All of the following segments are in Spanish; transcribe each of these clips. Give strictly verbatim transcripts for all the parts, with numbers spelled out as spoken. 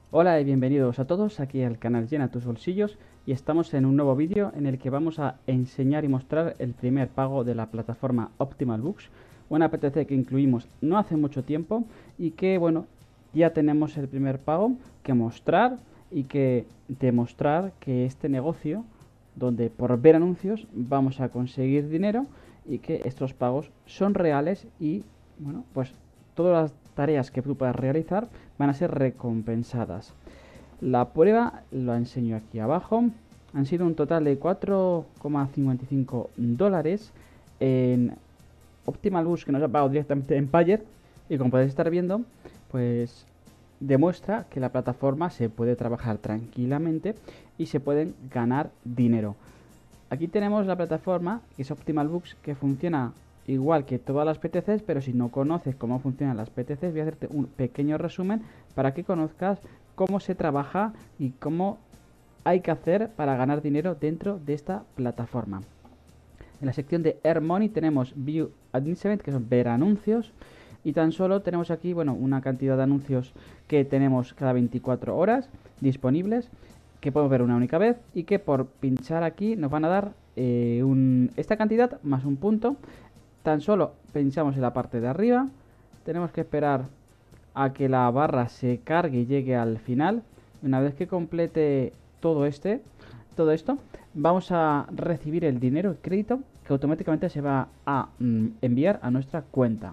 Hola y bienvenidos a todos aquí al canal Llena tus bolsillos y estamos en un nuevo vídeo en el que vamos a enseñar y mostrar el primer pago de la plataforma Optimal Books, una P T C que incluimos no hace mucho tiempo y que bueno, ya tenemos el primer pago que mostrar y que demostrar que este negocio donde por ver anuncios vamos a conseguir dinero y que estos pagos son reales y bueno, pues todas las tareas que tú puedas realizar van a ser recompensadas. La prueba lo enseño aquí abajo. Han sido un total de cuatro coma cincuenta y cinco dólares en Optimal Boost que nos ha pagado directamente en Payer. Y como podéis estar viendo, pues demuestra que la plataforma se puede trabajar tranquilamente y se pueden ganar dinero. Aquí tenemos la plataforma que es Optimal Books, que funciona igual que todas las P T Cs, pero si no conoces cómo funcionan las P T Cs, voy a hacerte un pequeño resumen para que conozcas cómo se trabaja y cómo hay que hacer para ganar dinero dentro de esta plataforma. En la sección de Earn Money tenemos View Advertisement, que son ver anuncios, y tan solo tenemos aquí, bueno, una cantidad de anuncios que tenemos cada veinticuatro horas disponibles, que podemos ver una única vez y que por pinchar aquí nos van a dar eh, un, esta cantidad más un punto. Tan solo pinchamos en la parte de arriba, tenemos que esperar a que la barra se cargue y llegue al final. Una vez que complete todo este, todo esto, vamos a recibir el dinero, el crédito, que automáticamente se va a mm, enviar a nuestra cuenta.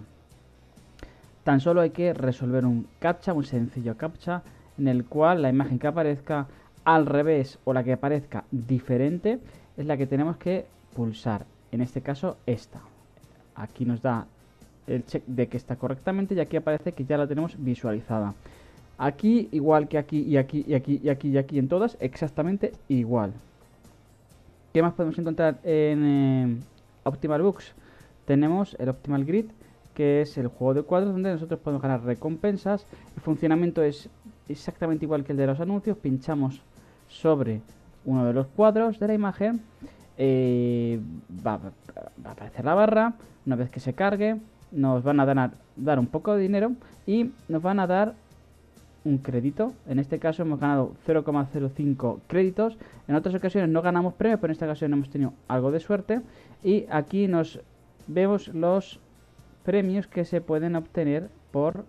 Tan solo hay que resolver un captcha, un sencillo captcha, en el cual la imagen que aparezca al revés o la que aparezca diferente es la que tenemos que pulsar. En este caso, esta. Aquí nos da el check de que está correctamente y aquí aparece que ya la tenemos visualizada. Aquí, igual que aquí y aquí y aquí y aquí y aquí en todas, exactamente igual. ¿Qué más podemos encontrar en eh, Optimal Books? Tenemos el Optimal Grid, que es el juego de cuadros donde nosotros podemos ganar recompensas. El funcionamiento es exactamente igual que el de los anuncios. Pinchamos sobre uno de los cuadros de la imagen, eh, va, va, a aparecer la barra. Una vez que se cargue, nos van a dar, dar un poco de dinero y nos van a dar un crédito. En este caso hemos ganado cero coma cero cinco créditos. En otras ocasiones no ganamos premio, pero en esta ocasión hemos tenido algo de suerte. Y aquí nos vemos los premios que se pueden obtener por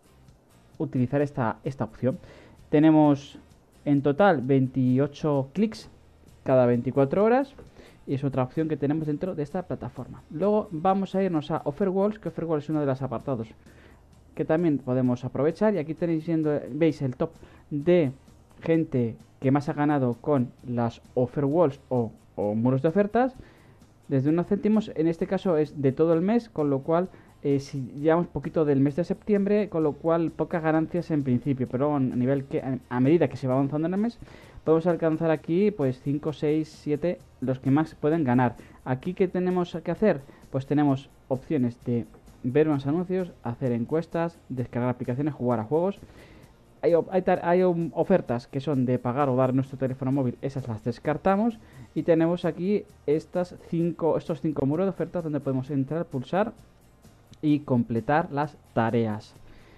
utilizar esta, esta opción. Tenemos en total veintiocho clics cada veinticuatro horas y es otra opción que tenemos dentro de esta plataforma. Luego vamos a irnos a Offerwalls, que Offerwalls es uno de los apartados que también podemos aprovechar. Y aquí tenéis viendo, veis el top de gente que más ha ganado con las Offerwalls o, o muros de ofertas. Desde unos céntimos, en este caso es de todo el mes, con lo cual eh, si llevamos poquito del mes de septiembre, con lo cual pocas ganancias en principio, pero a nivel que a medida que se va avanzando en el mes, podemos alcanzar aquí pues cinco, seis, siete, los que más pueden ganar. Aquí, ¿qué tenemos que hacer? Pues tenemos opciones de ver unos anuncios, hacer encuestas, descargar aplicaciones, jugar a juegos. Hay, hay, hay um, ofertas que son de pagar o dar nuestro teléfono móvil, esas las descartamos. Y tenemos aquí estas cinco, estos cinco muros de ofertas donde podemos entrar, pulsar y completar las tareas.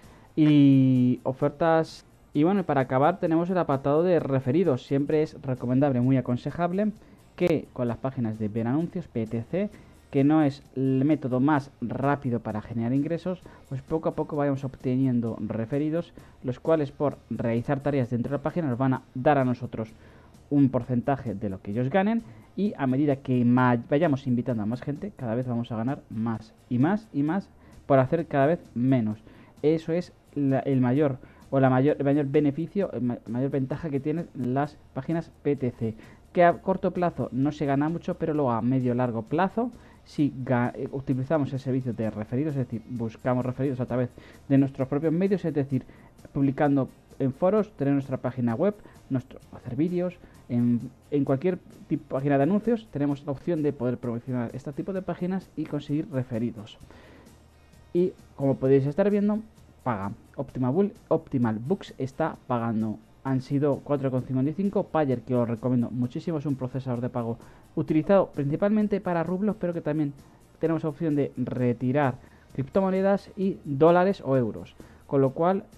Y ofertas. Y bueno, para acabar tenemos el apartado de referidos. Siempre es recomendable, muy aconsejable, que con las páginas de ver anuncios, P T C, que no es el método más rápido para generar ingresos, pues poco a poco vayamos obteniendo referidos, los cuales por realizar tareas dentro de la página nos van a dar a nosotros un porcentaje de lo que ellos ganen, y a medida que vayamos invitando a más gente, cada vez vamos a ganar más y más y más por hacer cada vez menos. Eso es la, el mayor o la mayor, el mayor beneficio, la ma mayor ventaja que tienen las páginas P T C, que a corto plazo no se gana mucho, pero luego a medio largo plazo, si utilizamos el servicio de referidos, es decir, buscamos referidos a través de nuestros propios medios, es decir, publicando en foros, tener nuestra página web, nuestro, hacer vídeos, en, en cualquier tipo, página de anuncios, tenemos la opción de poder promocionar este tipo de páginas y conseguir referidos. Y como podéis estar viendo, paga. Optimal, Optimal Books está pagando. Han sido cuatro coma cincuenta y cinco. Payer, que os recomiendo muchísimo, es un procesador de pago utilizado principalmente para rublos, pero que también tenemos la opción de retirar criptomonedas y dólares o euros. Con lo cual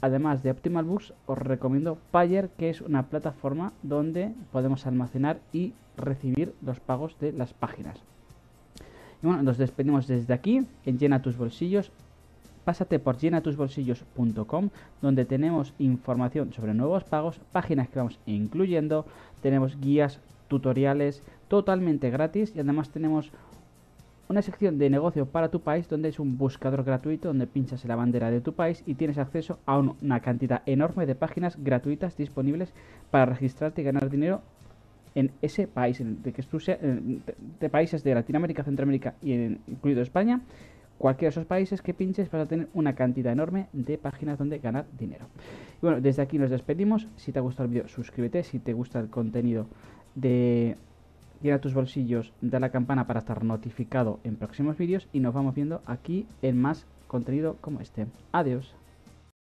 además de Optimal Books, os recomiendo Payer, que es una plataforma donde podemos almacenar y recibir los pagos de las páginas. Y bueno, nos despedimos desde aquí en Llena tus bolsillos. Pásate por llena tus bolsillos punto com, donde tenemos información sobre nuevos pagos, páginas que vamos incluyendo, tenemos guías, tutoriales totalmente gratis y además tenemos una sección de negocio para tu país, donde es un buscador gratuito donde pinchas en la bandera de tu país y tienes acceso a un, una cantidad enorme de páginas gratuitas disponibles para registrarte y ganar dinero en ese país, de que tú sea, de, de países de Latinoamérica, Centroamérica y en, incluido España. Cualquiera de esos países que pinches vas a tener una cantidad enorme de páginas donde ganar dinero. Y bueno, desde aquí nos despedimos. Si te ha gustado el vídeo, suscríbete. Si te gusta el contenido de Llena tus bolsillos, da la campana para estar notificado en próximos vídeos y nos vamos viendo aquí en más contenido como este. Adiós.